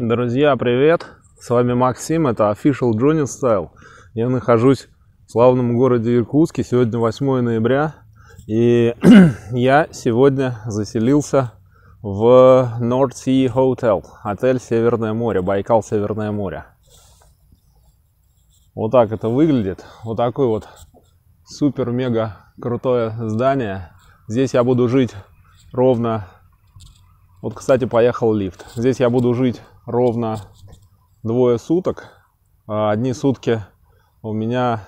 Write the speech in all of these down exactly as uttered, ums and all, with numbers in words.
Друзья, привет! С вами Максим, это Official Johnny Style. Я нахожусь в славном городе Иркутске, сегодня восьмое ноября. И я сегодня заселился в North Sea Hotel, отель Северное море, Байкал Северное море. Вот так это выглядит, вот такой вот супер-мега крутое здание. Здесь я буду жить ровно... Вот, кстати, поехал лифт. Здесь я буду жить ровно двое суток. Одни сутки у меня...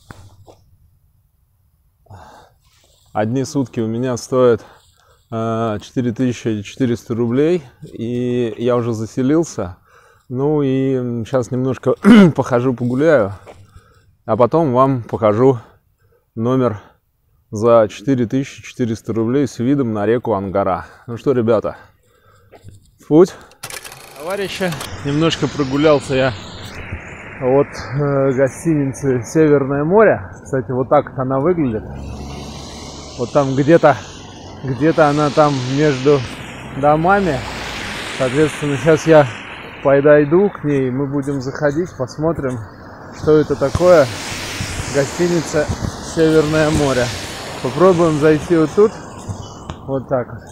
Одни сутки у меня стоят четыре тысячи четыреста рублей. И я уже заселился. Ну и сейчас немножко похожу, погуляю. А потом вам покажу номер за четыре тысячи четыреста рублей с видом на реку Ангара. Ну что, ребята, в путь. Товарищи, немножко прогулялся я от э, гостиницы Северное море. Кстати, вот так вот она выглядит. Вот там где-то, где-то она там между домами. Соответственно, сейчас я подойду к ней, мы будем заходить, посмотрим, что это такое. Гостиница Северное море. Попробуем зайти вот тут. Вот так вот.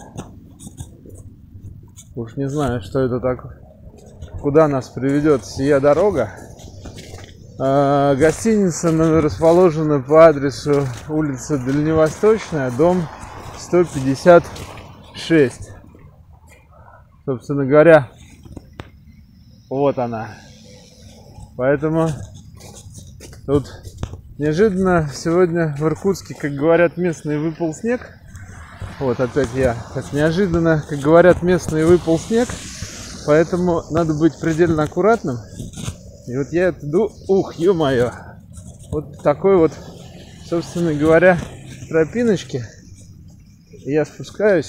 Уж не знаю, что это такое. Куда нас приведет сия дорога. А, гостиница расположена по адресу улица Дальневосточная, дом сто пятьдесят шесть. Собственно говоря, вот она. Поэтому тут неожиданно сегодня в Иркутске, как говорят местные, выпал снег. Вот опять я. Так неожиданно, как говорят местные, выпал снег. Поэтому надо быть предельно аккуратным. И вот я иду, ух, ё-моё. Вот такой вот, собственно говоря, тропиночки. И я спускаюсь.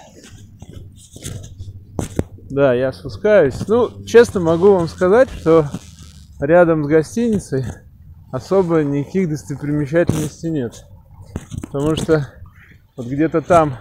Да, я спускаюсь. Ну, честно могу вам сказать, что рядом с гостиницей особо никаких достопримечательностей нет. Потому что вот где-то там,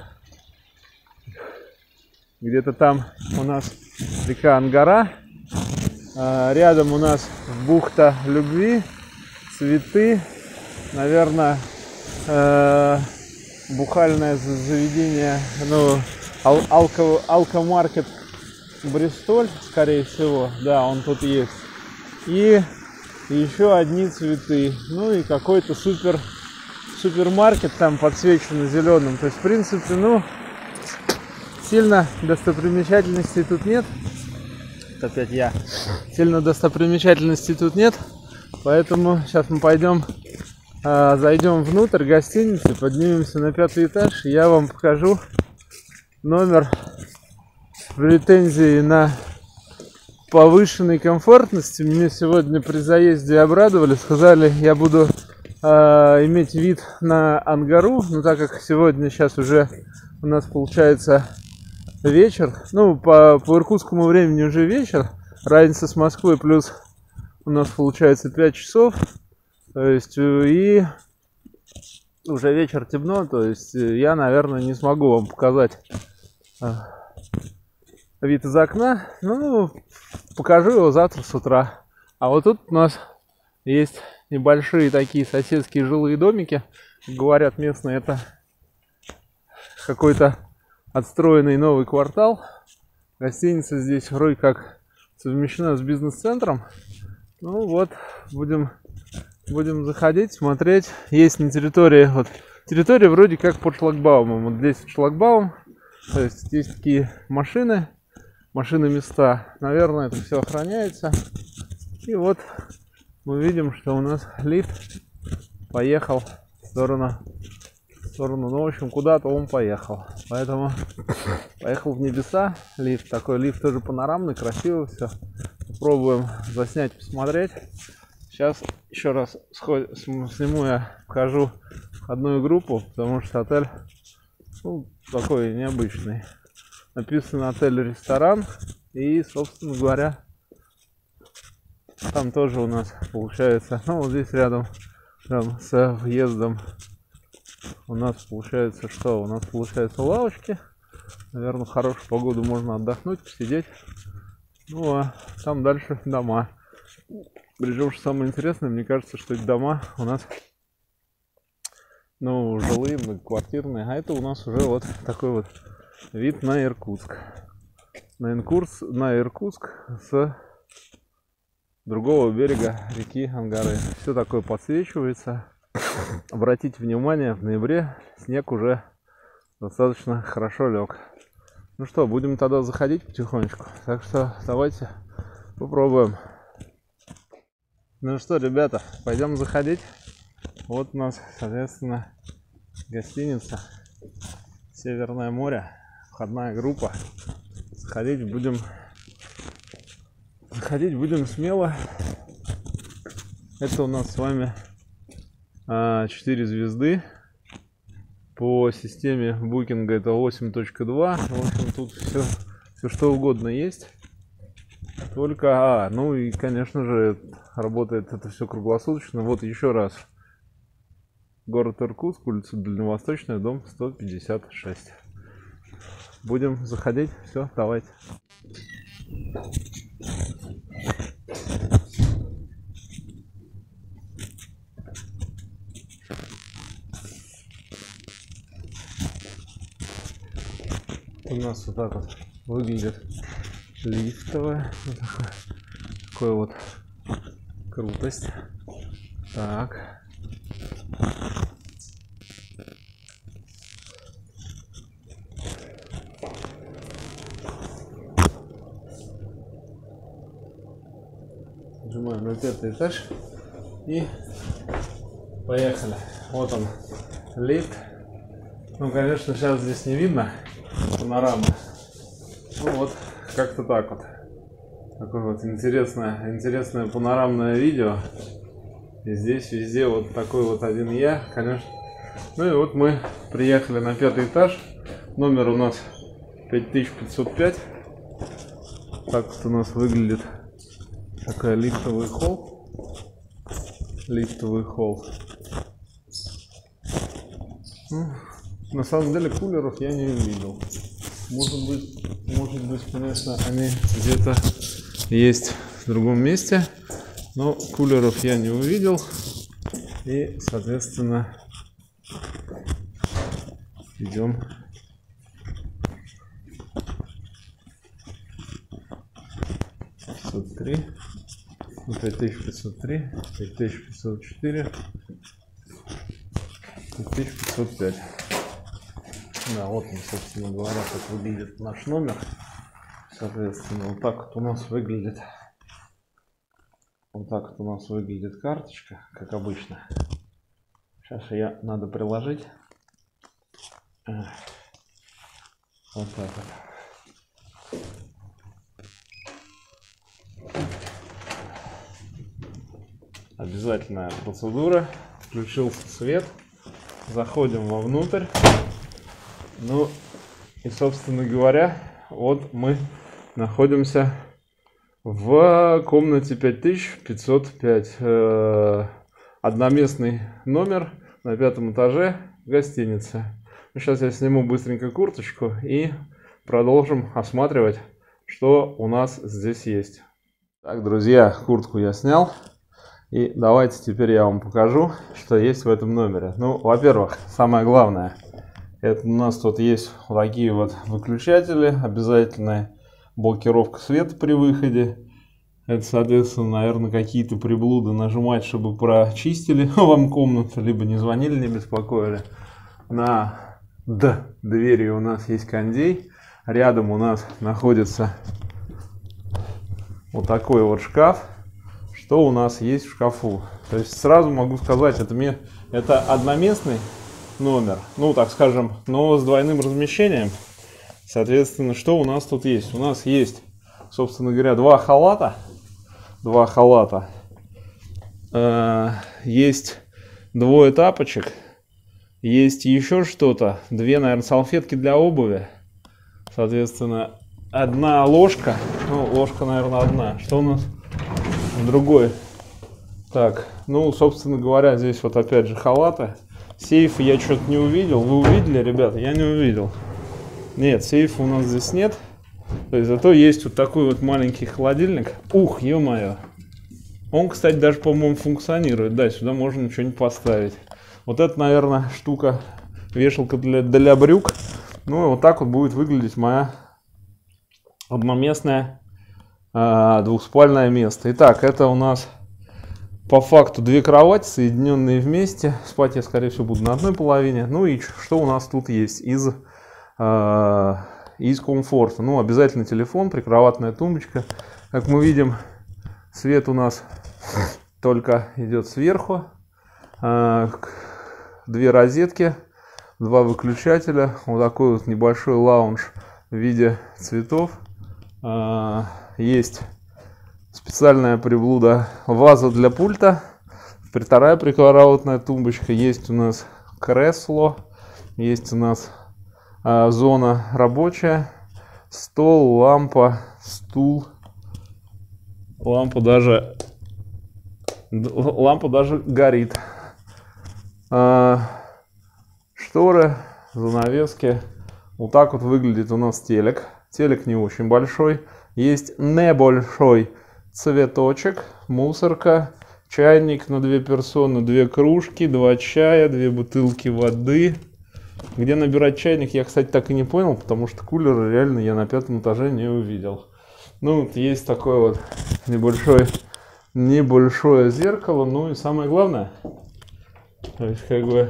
где-то там у нас река Ангара, а рядом у нас бухта любви, цветы, наверное, э, бухальное заведение, ну, ал алко алкомаркет Бристоль, скорее всего, да, он тут есть, и еще одни цветы, ну и какой-то супер супермаркет там подсвеченный зеленым. То есть, в принципе, ну, сильно достопримечательностей тут нет. Это опять я. Сильно достопримечательностей тут нет. Поэтому сейчас мы пойдем, э, зайдем внутрь гостиницы, поднимемся на пятый этаж. И я вам покажу номер с претензией на повышенной комфортности. Мне сегодня при заезде обрадовали. Сказали, я буду иметь вид на Ангару, но так как сегодня сейчас уже у нас получается вечер, ну по, по иркутскому времени уже вечер, разница с Москвой плюс у нас получается пять часов, то есть и уже вечер, темно, то есть я, наверное, не смогу вам показать вид из окна, ну покажу его завтра с утра. А вот тут у нас есть небольшие такие соседские жилые домики. Говорят местные, это какой-то отстроенный новый квартал. Гостиница здесь вроде как совмещена с бизнес-центром. Ну вот, будем, будем заходить, смотреть. Есть на территории, вот, территория вроде как под шлагбаумом. Вот здесь шлагбаум, то есть есть такие машины, машины места. Наверное, это все охраняется. И вот мы видим, что у нас лифт поехал в сторону, в сторону, ну, в общем, куда-то он поехал. Поэтому поехал в небеса. Лифт такой, лифт тоже панорамный, красивый, все. Попробуем заснять, посмотреть. Сейчас еще раз сниму, я покажу одну группу, потому что отель, ну, такой необычный. Написано отель-ресторан. И, собственно говоря, там тоже у нас получается, ну вот здесь рядом, рядом с въездом у нас получается что? У нас получается лавочки. Наверное, в хорошую погоду можно отдохнуть, посидеть. Ну а там дальше дома. Причем, что самое интересное, мне кажется, что эти дома у нас, ну, жилые, многоквартирные, а это у нас уже вот такой вот вид на Иркутск. На, Инкурс, на Иркутск с другого берега реки Ангары. Все такое подсвечивается. Обратите внимание, в ноябре снег уже достаточно хорошо лег. Ну что, будем тогда заходить потихонечку. Так что давайте попробуем. Ну что, ребята, пойдем заходить. Вот у нас, соответственно, гостиница Северное море, входная группа. Заходить будем, заходить будем смело. Это у нас с вами четыре звезды. По системе букинга это восемь точка два. В общем, тут все, все что угодно есть. Только, а, ну и, конечно же, работает это все круглосуточно. Вот еще раз. Город Иркутск, улица Дальневосточная, дом сто пятьдесят шесть. Будем заходить. Все, давайте. У нас вот так вот выглядит лифтовая. Вот такой, такой вот крутость. Так. Нажимаем на пятый этаж и поехали. Вот он, лифт. Ну, конечно, сейчас здесь не видно панорамы. Ну вот, как-то так вот. Такое вот интересное, интересное панорамное видео. И здесь везде вот такой вот один я, конечно. Ну и вот мы приехали на пятый этаж. Номер у нас пять тысяч пятьсот пять. Так вот у нас выглядит такой лифтовый холл. Лифтовый холл. Ну, на самом деле кулеров я не увидел. Может быть, может быть, конечно, они где-то есть в другом месте, но кулеров я не увидел. И, соответственно, идем. пятьсот три, пять тысяч пятьсот три, пять тысяч пятьсот четыре, пять тысяч пятьсот пять. Да, вот он, собственно говоря, как выглядит наш номер. Соответственно, вот так вот у нас выглядит. Вот так вот у нас выглядит карточка, как обычно. Сейчас ее надо приложить. Вот так вот. Обязательная процедура. Включился свет. Заходим вовнутрь. Ну и, собственно говоря, вот мы находимся в комнате пять тысяч пятьсот пять. Одноместный номер на пятом этаже гостиницы. Сейчас я сниму быстренько курточку и продолжим осматривать, что у нас здесь есть. Так, друзья, куртку я снял. И давайте теперь я вам покажу, что есть в этом номере. Ну, во-первых, самое главное. Это у нас тут есть вот такие вот выключатели, обязательная блокировка света при выходе. Это, соответственно, наверное, какие-то приблуды нажимать, чтобы прочистили вам комнату, либо не звонили, не беспокоили. На Д двери у нас есть кондей. Рядом у нас находится вот такой вот шкаф. Что у нас есть в шкафу? То есть сразу могу сказать, это, это одноместный номер, ну так скажем, но с двойным размещением. Соответственно, что у нас тут есть? У нас есть, собственно говоря, два халата. Два халата. Э, есть двое тапочек. Есть еще что-то. Две, наверное, салфетки для обуви. Соответственно, одна ложка. Ну, ложка, наверное, одна. Что у нас в другой? Так, ну, собственно говоря, здесь вот опять же халаты. Сейфа я что-то не увидел. Вы увидели, ребята? Я не увидел. Нет, сейфа у нас здесь нет. То есть зато есть вот такой вот маленький холодильник. Ух, ё-моё. Он, кстати, даже, по-моему, функционирует. Да, сюда можно что-нибудь поставить. Вот это, наверное, штука, вешалка для, для брюк. Ну и вот так вот будет выглядеть моя одноместная э, двухспальное место. Итак, это у нас по факту две кровати, соединенные вместе. Спать я, скорее всего, буду на одной половине. Ну и что у нас тут есть из, э, из комфорта? Ну, обязательно телефон, прикроватная тумбочка. Как мы видим, свет у нас только идет сверху. Э, две розетки, два выключателя. Вот такой вот небольшой лаунж в виде цветов. Э, есть специальная приблуда, ваза для пульта, вторая прикроватная тумбочка, есть у нас кресло, есть у нас а, зона рабочая, стол, лампа, стул, лампа даже, лампа даже горит, а, шторы, занавески. Вот так вот выглядит у нас телек. Телек не очень большой, есть небольшой цветочек, мусорка, чайник на две персоны, две кружки, два чая, две бутылки воды. Где набирать чайник, я, кстати, так и не понял, потому что кулера реально я на пятом этаже не увидел. Ну, вот есть такое вот небольшое, небольшое зеркало. Ну и самое главное, то есть как бы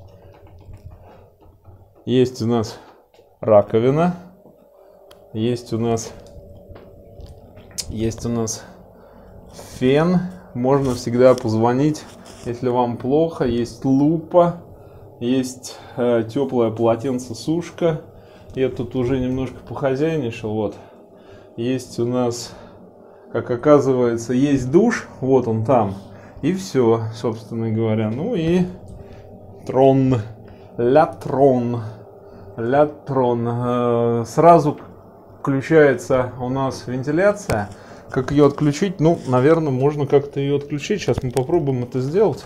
есть у нас раковина, есть у нас, есть у нас фен, можно всегда позвонить, если вам плохо. Есть лупа, есть э, теплое полотенце сушка. Я тут уже немножко похозяйничал. Вот есть у нас, как оказывается, есть душ, вот он там, и все, собственно говоря. Ну и трон, ля-трон, ля-трон. Э, сразу включается у нас вентиляция. Как ее отключить? Ну, наверное, можно как-то ее отключить. Сейчас мы попробуем это сделать.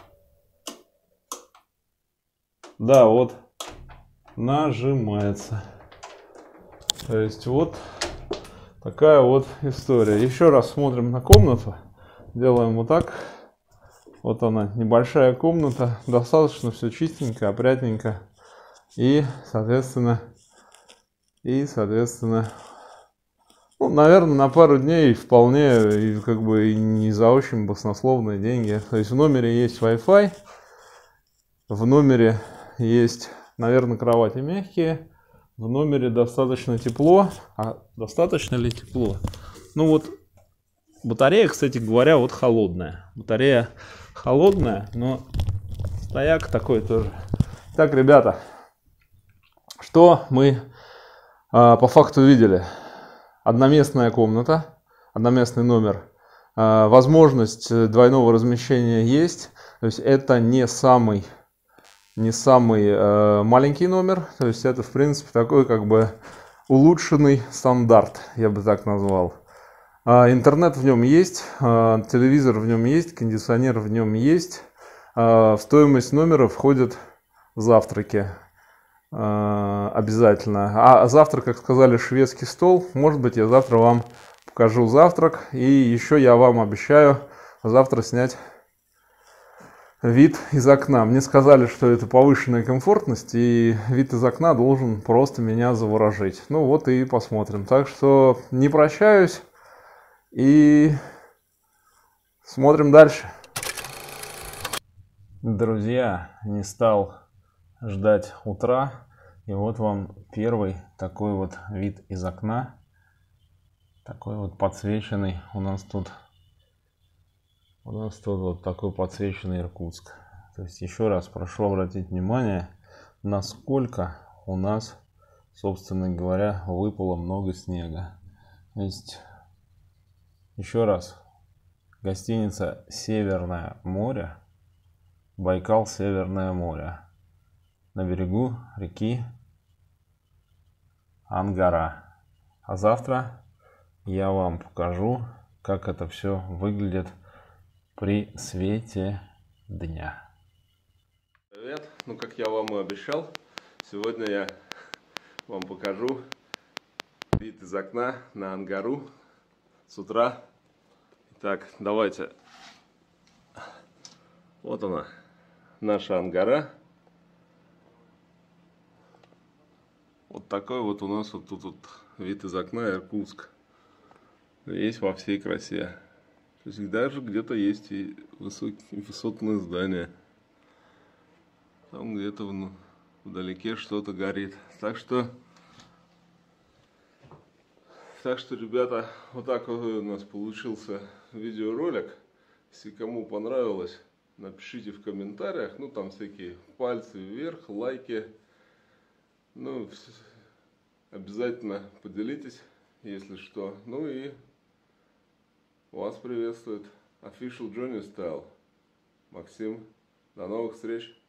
Да, вот нажимается. То есть вот такая вот история. Еще раз смотрим на комнату. Делаем вот так. Вот она, небольшая комната. Достаточно все чистенько, опрятненько. И, соответственно, и, соответственно, ну, наверное, на пару дней вполне, и как бы и не за очень баснословные деньги. То есть в номере есть Wi-Fi, в номере есть, наверное, кровати мягкие, в номере достаточно тепло. А достаточно ли тепло? Ну вот, батарея, кстати говоря, вот холодная. Батарея холодная, но стояк такой тоже. Так, ребята, что мы а, по факту видели? Одноместная комната, одноместный номер, возможность двойного размещения есть, то есть это не самый, не самый маленький номер, то есть это в принципе такой как бы улучшенный стандарт, я бы так назвал. Интернет в нем есть, телевизор в нем есть, кондиционер в нем есть, в стоимость номера входят завтраки. Обязательно. А завтра, как сказали, шведский стол. Может быть, я завтра вам покажу завтрак. И еще я вам обещаю завтра снять вид из окна. Мне сказали, что это повышенная комфортность, и вид из окна должен просто меня заворожить. Ну вот и посмотрим. Так что не прощаюсь и смотрим дальше. Друзья, не стал ждать утра, и вот вам первый такой вот вид из окна, такой вот подсвеченный. У нас тут у нас тут вот такой подсвеченный Иркутск. То есть еще раз прошу обратить внимание, насколько у нас, собственно говоря, выпало много снега. То есть еще раз, гостиница Северное море, Байкал, Северное море. На берегу реки Ангара. А завтра я вам покажу, как это все выглядит при свете дня. Привет! Ну, как я вам и обещал, сегодня я вам покажу Вид из окна на Ангару с утра. Итак, давайте. Вот она, наша Ангара. Вот такой вот у нас вот тут вот вид из окна Иркутск. Есть во всей красе. То есть даже где-то есть и высокие, высотные здания. Там где-то ну, вдалеке что-то горит. Так что, так что, ребята, вот так вот у нас получился видеоролик. Если кому понравилось, напишите в комментариях. Ну, там всякие пальцы вверх, лайки. Ну, обязательно поделитесь, если что. Ну и вас приветствует Official Johnny Style. Максим. До новых встреч.